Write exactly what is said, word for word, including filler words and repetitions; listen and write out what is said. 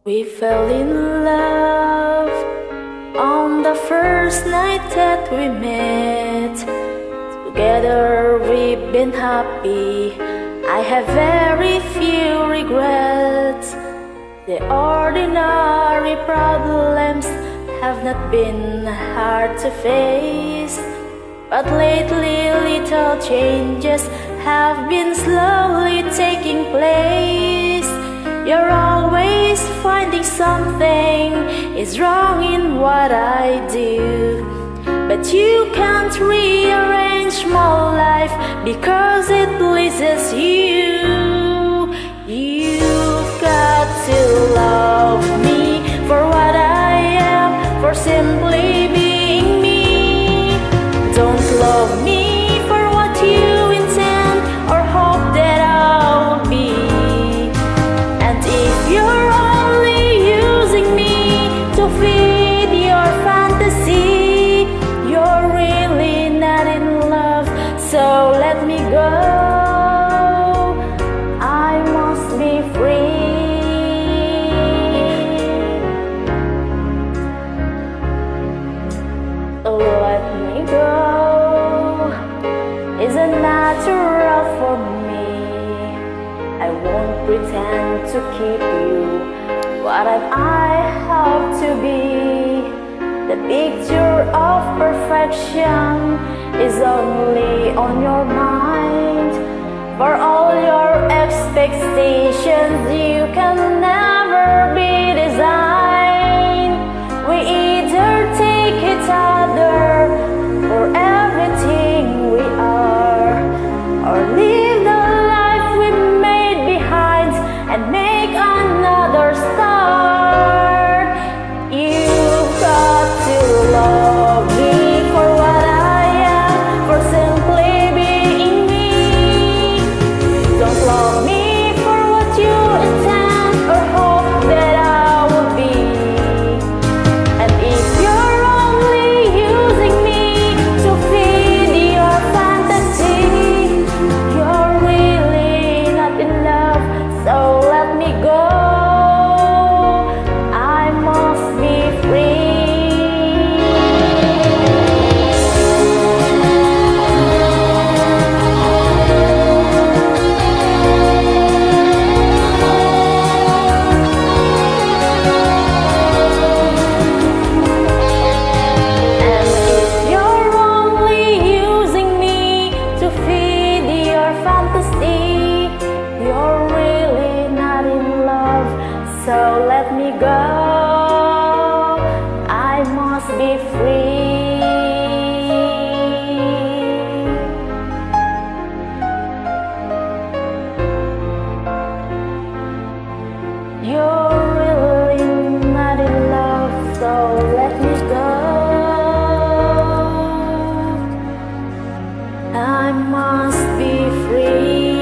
We fell in love on the first night that we met. Together we've been happy. I have very few regrets. The ordinary problems have not been hard to face, but lately little changes have been slowly taking place. You're always finding something is wrong in what I do, but you can't rearrange my life because it pleases you. You've got to love me for what I am, for simply being me. Don't love me for what you intend or hope that I'll be. And if you're only using me to feed your fantasy, you're really not in love, so let me go. I must be free. So let me go. Isn't natural for me. I won't pretend to keep you what I have to be. The picture of perfection is only on your mind. For all your expectations, you can never be designed. We either take each other for everything we are, or live the life we made behind and make another start. You've got to love me for what I am, for simply being me. Don't love me for what you intend or hope that I will be. And if you're only using me to feed your fantasy, you're really not in love, so let me go. I must be free. And if you're only using me to feed your fantasy, you're really not in love, so let me go. I must be free. You're really not in love, so let me go. I must be free.